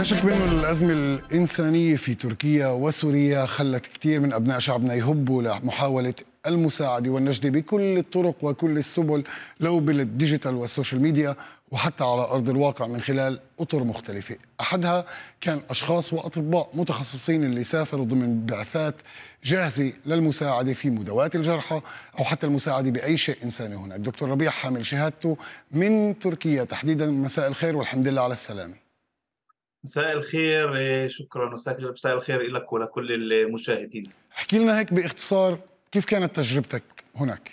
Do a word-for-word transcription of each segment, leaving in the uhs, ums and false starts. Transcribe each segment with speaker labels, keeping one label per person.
Speaker 1: شك بأنه الأزمة الإنسانية في تركيا وسوريا خلت كثير من أبناء شعبنا يهبوا لمحاولة المساعدة والنجدة بكل الطرق وكل السبل، لو بالديجيتال والسوشيال ميديا وحتى على أرض الواقع من خلال أطر مختلفة. أحدها كان أشخاص وأطباء متخصصين اللي سافروا ضمن بعثات جاهزة للمساعدة في مداواة الجرحى أو حتى المساعدة بأي شيء إنساني هناك. دكتور ربيع حامل شهادته من تركيا تحديدا، مساء الخير والحمد لله على السلامة.
Speaker 2: مساء الخير، شكرا. مساء الخير لك ولكل المشاهدين.
Speaker 1: احكي لنا هيك باختصار كيف كانت تجربتك هناك؟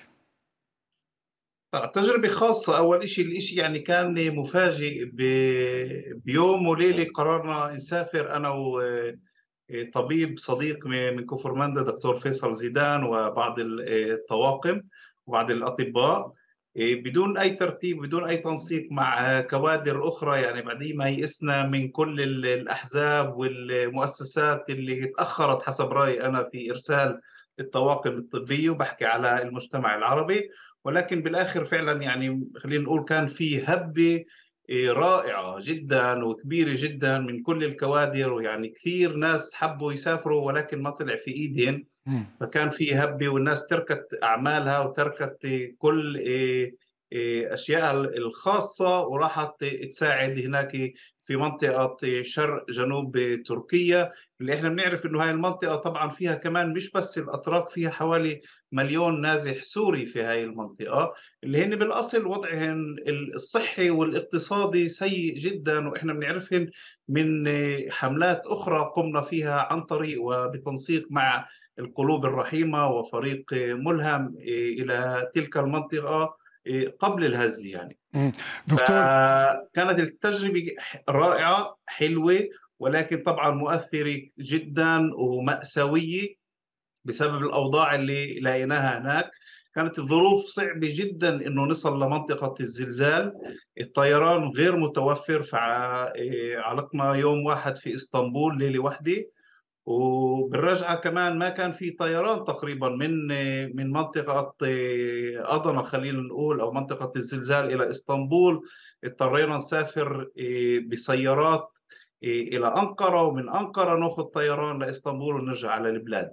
Speaker 2: تجربة خاصة. أول شيء الإشي يعني كان مفاجئ. بيوم وليلة قررنا نسافر أنا وطبيب صديق من كفرمندا دكتور فيصل زيدان وبعض الطواقم وبعض الأطباء بدون أي ترتيب بدون أي تنسيق مع كوادر أخرى. يعني بعدين ما يئسنا من كل الأحزاب والمؤسسات اللي تأخرت حسب رأيي أنا في إرسال الطواقم الطبية، وبحكي على المجتمع العربي. ولكن بالآخر فعلا يعني خلينا نقول كان في هبة رائعة جدا وكبيرة جدا من كل الكوادر، ويعني كثير ناس حبوا يسافروا ولكن ما طلع في إيدهم. فكان في هبة والناس تركت أعمالها وتركت كل أشياء الخاصة وراحت تساعد هناك في منطقة شرق جنوب تركيا، اللي احنا بنعرف انه هاي المنطقة طبعا فيها كمان مش بس الأتراك، فيها حوالي مليون نازح سوري في هاي المنطقة، اللي هن بالأصل وضعهن الصحي والاقتصادي سيء جدا، وإحنا بنعرفهن من حملات أخرى قمنا فيها عن طريق وبتنسيق مع القلوب الرحيمة وفريق ملهم إلى تلك المنطقة قبل الهزل. يعني
Speaker 1: دكتور،
Speaker 2: كانت التجربة رائعة حلوة، ولكن طبعا مؤثرة جدا ومأساوية بسبب الأوضاع اللي لقيناها هناك. كانت الظروف صعبة جدا إنه نصل لمنطقة الزلزال، الطيران غير متوفر، فعلقنا يوم واحد في إسطنبول ليلة واحدة، وبالرجعة كمان ما كان في طيران تقريبا من من منطقة أضنا خلينا نقول أو منطقة الزلزال إلى إسطنبول. اضطرينا نسافر بسيارات إلى أنقرة، ومن أنقرة نأخذ طيران لإسطنبول ونرجع على البلاد.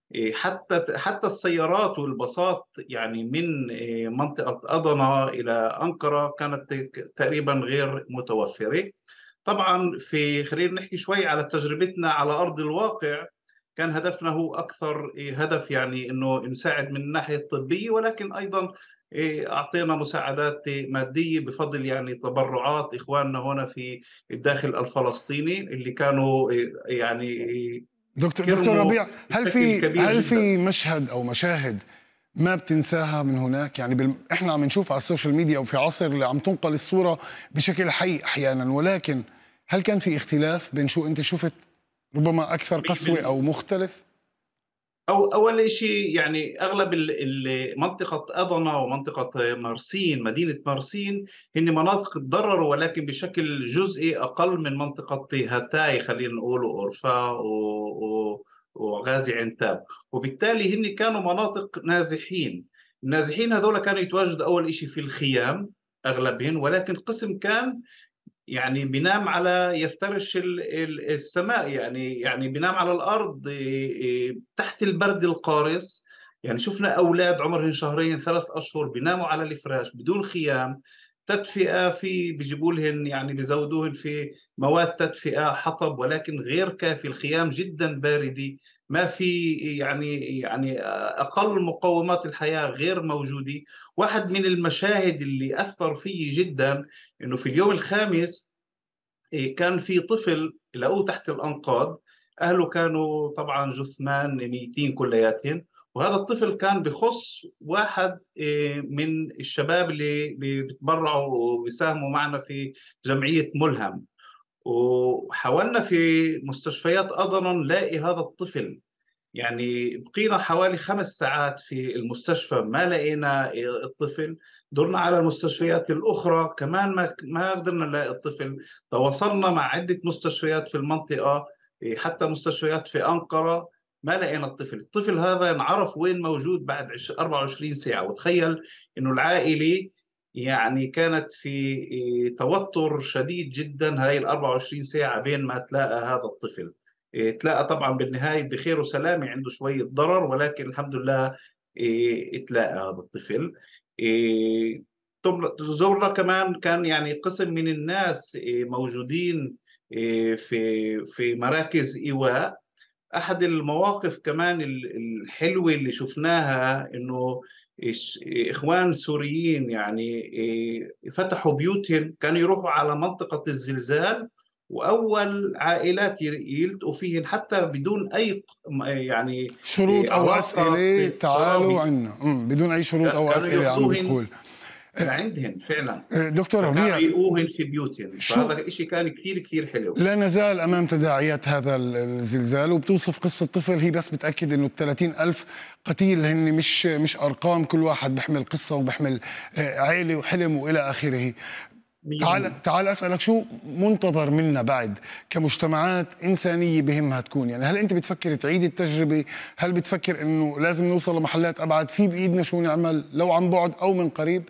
Speaker 2: حتى حتى السيارات والباصات يعني من منطقة أضنا إلى أنقرة كانت تقريبا غير متوفرة. طبعا في خلينا نحكي شوي على تجربتنا على أرض الواقع. كان هدفنا هو أكثر هدف يعني إنه نساعد من الناحية الطبية، ولكن أيضا أعطينا مساعدات مادية بفضل يعني تبرعات إخواننا هنا في الداخل الفلسطيني اللي كانوا يعني.
Speaker 1: دكتور دكتور ربيع، هل في هل
Speaker 2: جداً.
Speaker 1: في مشهد أو مشاهد ما بتنساها من هناك؟ يعني بال... احنا عم نشوف على السوشيال ميديا وفي عصر اللي عم تنقل الصورة بشكل حي أحيانا، ولكن هل كان في اختلاف بين شو أنت شفت ربما أكثر قسوة أو مختلف؟
Speaker 2: أو أول شيء يعني أغلب منطقة أضنا ومنطقة مرسين، مدينة مرسين، هن مناطق تضرروا ولكن بشكل جزئي أقل من منطقة هاتاي خلينا نقول وأورفا و... وغازي عنتاب، وبالتالي هن كانوا مناطق نازحين. النازحين هذول كانوا يتواجدوا أول شيء في الخيام أغلبهم، ولكن قسم كان يعني بينام على يفترش السماء، يعني يعني بينام على الأرض تحت البرد القارس. يعني شفنا أولاد عمرهم شهرين ثلاث أشهر بيناموا على الفراش بدون خيام. تدفئة في بيجيبوا لهن يعني بيزودوهن في مواد تدفئة حطب، ولكن غير كافي. الخيام جدا باردة، ما في يعني يعني أقل مقومات الحياة غير موجودة. واحد من المشاهد اللي أثر فيه جدا إنه في اليوم الخامس كان في طفل لقوه تحت الأنقاض. أهله كانوا طبعا جثمان ميتين كلياتهم، وهذا الطفل كان بخص واحد من الشباب اللي بيتبرعوا وبيساهموا معنا في جمعية ملهم. وحاولنا في مستشفيات أضنا نلاقي هذا الطفل، يعني بقينا حوالي خمس ساعات في المستشفى ما لقينا الطفل. دورنا على المستشفيات الأخرى كمان ما ما قدرنا نلاقي الطفل. تواصلنا مع عدة مستشفيات في المنطقة، حتى مستشفيات في أنقرة، ما لقينا الطفل. الطفل هذا نعرف وين موجود بعد أربعة وعشرين ساعة. وتخيل إنه العائلة يعني كانت في توتر شديد جدا هاي ال أربعة وعشرين ساعة بين ما تلاقى هذا الطفل. إيه، تلاقى طبعا بالنهاية بخير وسلامة، عنده شوية ضرر ولكن الحمد لله إيه، تلاقى هذا الطفل. إيه، ثم زرنا كمان كان يعني قسم من الناس إيه، موجودين إيه، في في مراكز إيواء. أحد المواقف كمان ال- الحلوة اللي شفناها إنه إيش- إخوان سوريين يعني إيه، فتحوا بيوتهم، كانوا يروحوا على منطقة الزلزال، وأول عائلات ي- يلتقوا فيهن حتى بدون أي ق- يعني
Speaker 1: شروط
Speaker 2: إيه،
Speaker 1: او
Speaker 2: علاقة
Speaker 1: اسئله تعالوا
Speaker 2: قرابة.
Speaker 1: عنا مم. بدون اي شروط او
Speaker 2: كانوا
Speaker 1: اسئله عم
Speaker 2: ياخذوهن
Speaker 1: بتقول.
Speaker 2: لعندهن فعلا،
Speaker 1: أه، دكتور
Speaker 2: فكانوا
Speaker 1: ربيع،
Speaker 2: يقوهن في بيوتهم،
Speaker 1: شو
Speaker 2: فهذا إشي كان كثير كثير حلو.
Speaker 1: لا نزال أمام تداعيات هذا الزلزال، وبتوصف قصة طفل هي بس بتأكد أنه الثلاثين ألف قتيل هن مش مش أرقام، كل واحد بيحمل قصة وبيحمل آه، عيلة وحلم وإلى آخره. تعال تعال أسألك شو منتظر منا بعد كمجتمعات إنسانية بهمها تكون، يعني هل أنت بتفكر تعيد التجربة؟ هل بتفكر أنه لازم نوصل لمحلات أبعد؟ في بإيدنا شو نعمل لو عن بعد أو من قريب؟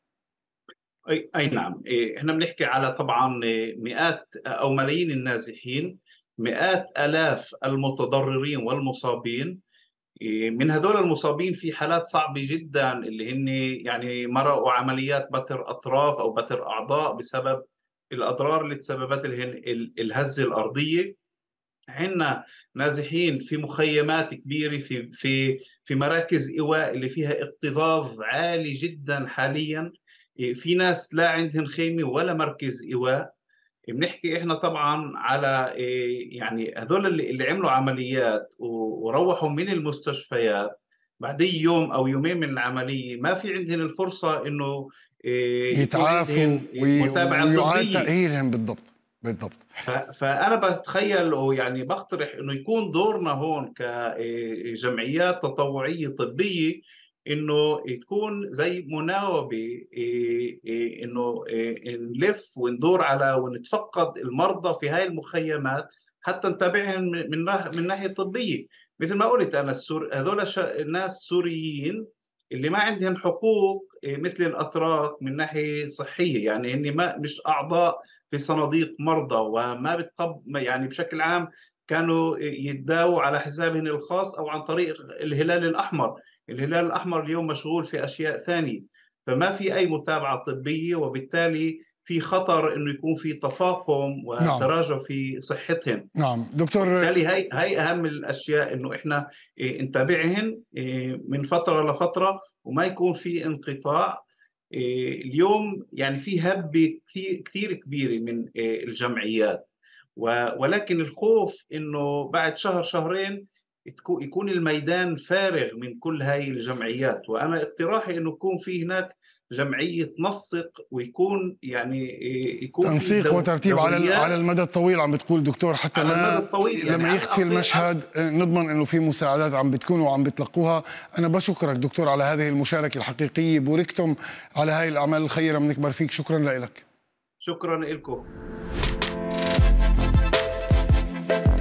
Speaker 2: أي, أي نعم. إيه، إحنا بنحكي على طبعا إيه، مئات أو ملايين النازحين، مئات آلاف المتضررين والمصابين. إيه، من هذول المصابين في حالات صعبة جدا اللي هن يعني مرقوا عمليات بتر أطراف أو بتر أعضاء بسبب الأضرار اللي تسببت لهن ال- الهزة الأرضية. عندنا نازحين في مخيمات كبيرة، في في في مراكز إيواء اللي فيها اكتظاظ عالي جدا حاليا. إيه، في ناس لا عندهم خيمة ولا مركز إيواء. بنحكي احنا طبعا على إيه، يعني هذول اللي, اللي عملوا عمليات و- وروحوا من المستشفيات بعدي يوم او يومين من العملية، ما في عندهم الفرصة انه إيه، يكون
Speaker 1: يتعافوا
Speaker 2: عندهم
Speaker 1: وي-
Speaker 2: متابعة
Speaker 1: ويعاد
Speaker 2: طبية.
Speaker 1: تأهيلهم. بالضبط بالضبط.
Speaker 2: ف- فأنا بتخيل ويعني بقترح إنه يكون دورنا هون كجمعيات تطوعية طبية، إنه تكون زي مناوبة، إيه، إيه، إنه إيه، نلف وندور على ونتفقد المرضى في هاي المخيمات حتى نتابعهم من من ناح- من ناحية طبية. مثل ما قلت أنا، السور هذول شا- الناس سوريين اللي ما عندهم حقوق إيه، مثل الأتراك من ناحية صحية، يعني هن ما مش أعضاء في صناديق مرضى وما بتقب يعني بشكل عام كانوا يتداووا على حسابهم الخاص او عن طريق الهلال الاحمر. الهلال الاحمر اليوم مشغول في اشياء ثانيه، فما في اي متابعه طبيه، وبالتالي في خطر انه يكون في تفاقم
Speaker 1: نعم
Speaker 2: وتراجع في صحتهم.
Speaker 1: نعم دكتور.
Speaker 2: وبالتالي هي هي اهم الاشياء، انه احنا إيه، نتابعهن إيه، من فتره لفتره وما يكون في انقطاع. إيه، اليوم يعني في هبه كثير كثير كبيره من إيه، الجمعيات، و- ولكن الخوف انه بعد شهر شهرين تكو- يكون الميدان فارغ من كل هاي الجمعيات. وانا اقتراحي انه يكون في هناك جمعيه تنسق، ويكون يعني إيه، يكون في
Speaker 1: تنسيق
Speaker 2: دو-
Speaker 1: وترتيب على على
Speaker 2: دوريات
Speaker 1: المدى الطويل عم بتقول دكتور، حتى
Speaker 2: على المدى
Speaker 1: ما
Speaker 2: الطويل، يعني
Speaker 1: لما
Speaker 2: على
Speaker 1: يختفي
Speaker 2: الأقل على
Speaker 1: المشهد آه، نضمن انه في مساعدات عم بتكون وعم بتلقوها. انا بشكرك دكتور على هذه المشاركه الحقيقيه، بوركتم على هاي الاعمال الخيره، بنكبر فيك. شكرا لك.
Speaker 2: شكرا لكم.